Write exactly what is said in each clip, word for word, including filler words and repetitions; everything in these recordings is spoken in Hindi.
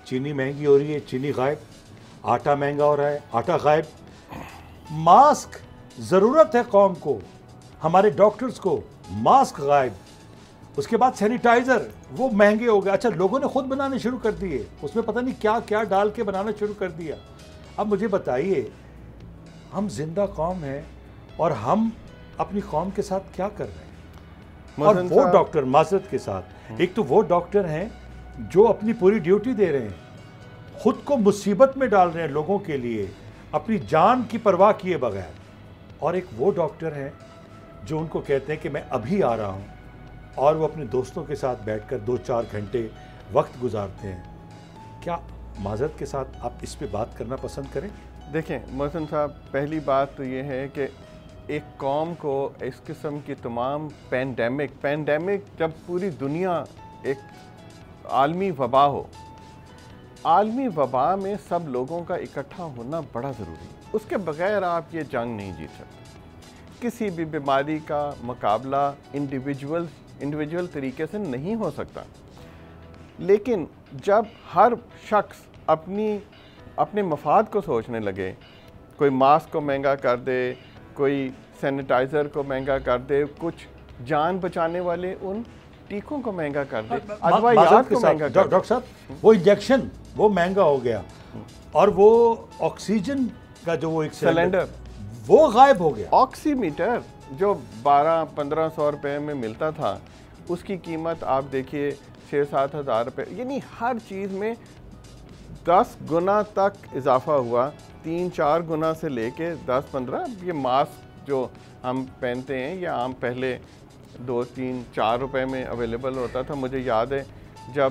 चीनी महंगी हो रही है, चीनी गायब, आटा महंगा हो रहा है, आटा गायब, मास्क ज़रूरत है कौम को, हमारे डॉक्टर्स को, मास्क गायब, उसके बाद सैनिटाइज़र वो महंगे हो गए। अच्छा, लोगों ने खुद बनाने शुरू कर दिए, उसमें पता नहीं क्या क्या डाल के बनाना शुरू कर दिया। अब मुझे बताइए, हम जिंदा कौम हैं और हम अपनी कौम के साथ क्या कर रहे हैं? और वो डॉक्टर, माजरत के साथ, एक तो वो डॉक्टर हैं जो अपनी पूरी ड्यूटी दे रहे हैं, खुद को मुसीबत में डाल रहे हैं लोगों के लिए, अपनी जान की परवाह किए बगैर, और एक वो डॉक्टर हैं जो उनको कहते हैं कि मैं अभी आ रहा हूँ, और वो अपने दोस्तों के साथ बैठकर दो चार घंटे वक्त गुजारते हैं। क्या माजरत के साथ आप इस पे बात करना पसंद करें? देखें मोहसिन साहब, पहली बात तो ये है कि एक कौम को इस किस्म की तमाम पैंडेमिक पैंडेमिक जब पूरी दुनिया एक आलमी वबा हो, आलमी वबा में सब लोगों का इकट्ठा होना बड़ा ज़रूरी है। उसके बगैर आप ये जंग नहीं जीत सकते। किसी भी बीमारी का मुकाबला इंडिविजुअल इंडिविजुअल तरीके से नहीं हो सकता, लेकिन जब हर शख्स अपनी अपने मफाद को सोचने लगे, कोई मास्क को महंगा कर दे, कोई सैनिटाइज़र को महंगा कर दे, कुछ जान बचाने वाले उन टीकों को महंगा कर दे, अदवायात को महंगा कर दे। डॉक्टर साहब, वो इंजेक्शन वो महंगा हो गया, और वो ऑक्सीजन का जो वो एक सिलेंडर वो गायब हो गया। ऑक्सीमीटर जो बारह पंद्रह सौ रुपये में मिलता था, उसकी कीमत आप देखिए छः सात हज़ार रुपये, यानी हर चीज़ में दस गुना तक इजाफा हुआ, तीन चार गुना से लेके दस पंद्रह। ये मास्क जो हम पहनते हैं या आम पहले दो तीन चार रुपए में अवेलेबल होता था। मुझे याद है जब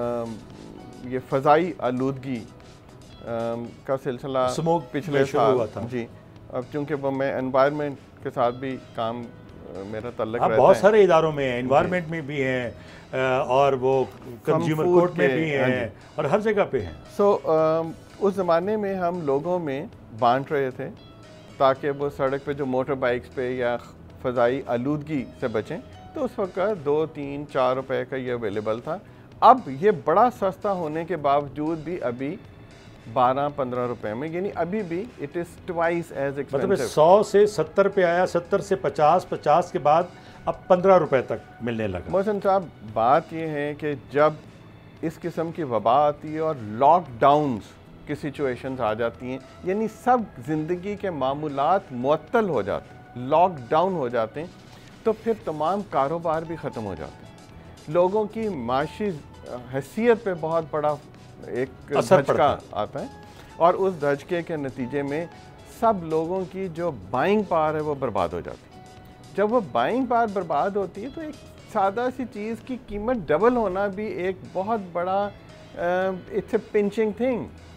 आ, ये फ़ज़ाई आलूदगी का सिलसिला स्मोक पिछले साल हुआ था जी, अब चूँकि वो मैं एनवायरनमेंट के साथ भी काम मेरा तल्लुक़ रहता है, बहुत सारे इदारों में, एनवायरनमेंट में भी हैं और वो कंज्यूमर कोर्ट में भी हैं और हर जगह पे हैं। सो so, उस ज़माने में हम लोगों में बांट रहे थे ताकि वो सड़क पे जो मोटर बाइक्स पे या फ़ज़ाई आलूदगी से बचें, तो उस वक्त दो तीन चार रुपए का ये अवेलेबल था। अब ये बड़ा सस्ता होने के बावजूद भी अभी बारह पंद्रह रुपए में, यानी अभी भी it is twice as expensive. मतलब सौ से सत्तर पे आया, सत्तर से पचास, पचास के बाद अब पंद्रह रुपए तक मिलने लगा। मोहसिन साहब, बात ये है कि जब इस किस्म की वबा आती है और लॉकडाउन्स की सिचुएशंस आ जाती हैं, यानी सब ज़िंदगी के मामूलात मुअत्तल हो जाते हैं, लॉकडाउन हो जाते हैं, तो फिर तमाम कारोबार भी ख़त्म हो जाते हैं। लोगों की माशी हैसियत पे बहुत बड़ा एक धचका आता है, और उस धचके के नतीजे में सब लोगों की जो बाइंग पावर है वो बर्बाद हो जाती है। जब वो बाइंग पावर बर्बाद होती है तो एक सादा सी चीज़ की कीमत डबल होना भी एक बहुत बड़ा इट्स ए पिंचिंग थिंग।